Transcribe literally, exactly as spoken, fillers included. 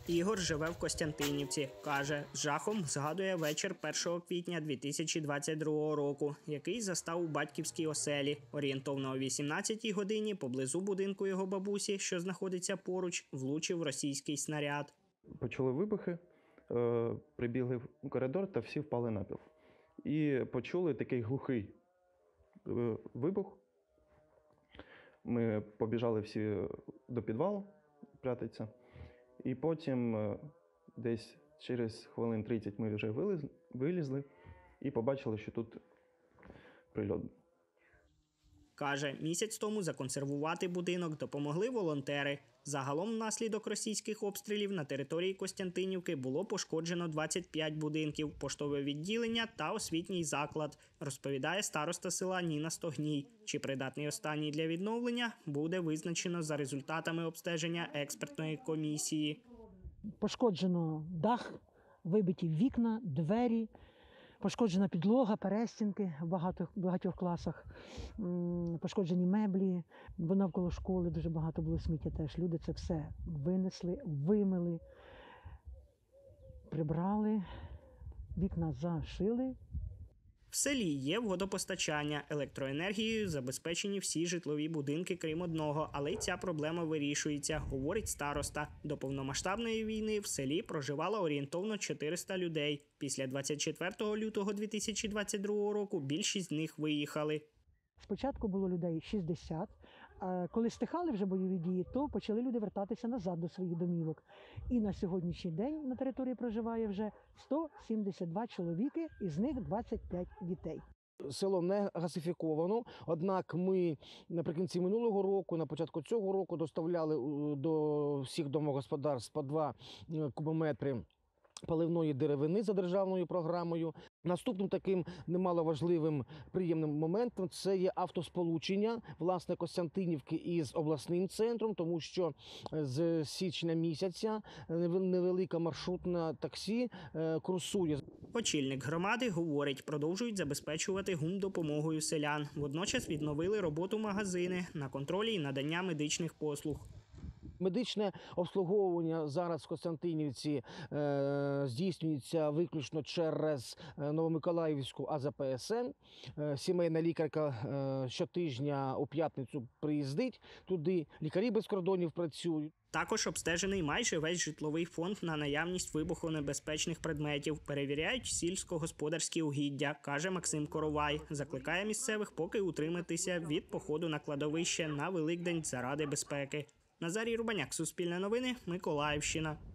Ігор живе в Костянтинівці. Каже, з жахом згадує вечір першого квітня дві тисячі двадцять другого року, який застав у батьківській оселі. Орієнтовно о вісімнадцятій годині поблизу будинку його бабусі, що знаходиться поруч, влучив російський снаряд. Почули вибухи, прибігли в коридор та всі впали на піл. І почули такий глухий вибух. Ми побіжали всі до підвалу прятатися. І потім десь через хвилин тридцять ми вже вилізли і побачили, що тут прильот. Каже, місяць тому законсервувати будинок допомогли волонтери. Загалом внаслідок російських обстрілів на території Костянтинівки було пошкоджено двадцять п'ять будинків, поштове відділення та освітній заклад, розповідає староста села Ніна Стогній. Чи придатний останній для відновлення, буде визначено за результатами обстеження експертної комісії. Пошкоджено дах, вибиті вікна, двері. Пошкоджена підлога, перестінки в багатьох, багатьох класах, пошкоджені меблі, бо навколо школи дуже багато було сміття теж. Люди це все винесли, вимили, прибрали, вікна зашили. В селі є водопостачання. Електроенергією забезпечені всі житлові будинки, крім одного. Але й ця проблема вирішується, говорить староста. До повномасштабної війни в селі проживало орієнтовно чотириста людей. Після двадцять четвертого лютого дві тисячі двадцять другого року більшість з них виїхали. Спочатку було людей шістдесят, а коли стихали вже бойові дії, то почали люди вертатися назад до своїх домівок. І на сьогоднішній день на території проживає вже сто сімдесят два чоловіки, із них двадцять п'ять дітей. Село не газифіковано, однак ми наприкінці минулого року, на початку цього року доставляли до всіх домогосподарств по два кубометри паливної деревини за державною програмою. Наступним таким немаловажливим приємним моментом це є автосполучення, власне, Костянтинівки із обласним центром, тому що з січня місяця невелика маршрутна таксі курсує. Очільник громади говорить, продовжують забезпечувати гумдопомогою селян. Водночас відновили роботу магазини на контролі і надання медичних послуг. Медичне обслуговування зараз в Костянтинівці е, здійснюється виключно через Новомиколаївську А З П С Н. Е, сімейна лікарка е, щотижня у п'ятницю приїздить туди, лікарі без кордонів працюють. Також обстежений майже весь житловий фонд на наявність вибухонебезпечних предметів. Перевіряють сільськогосподарські угіддя, каже Максим Коровай. Закликає місцевих поки утриматися від походу на кладовище на Великдень заради безпеки. Назарій Рубаняк, Суспільне новини, Миколаївщина.